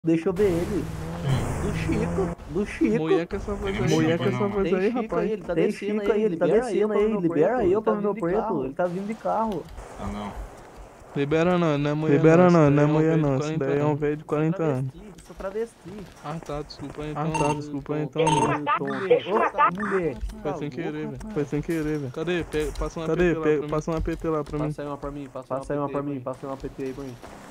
Deixa eu ver ele. Do Chico. Mulher com essa voz aí. Mulher com essa voz aí, rapaz. Ele tá descendo aí, ele tá descendo aí. Libera eu pra ver meu preto. Ele tá vindo de carro. Ah, não. Libera não é mulher Libera não, não é esse daí mulher um não. velho de Esse daí é 40 um anos. velho de 40 anos. Sou travesti. Ah tá, desculpa então. Ah tá, desculpa então. Mulher. Foi sem querer, velho. Foi sem querer, velho. Cadê? Passa um Cadê? APT lá pra mim. Passa um APT lá pra mim. Passa aí uma pra mim, passa aí uma PT aí pra mim.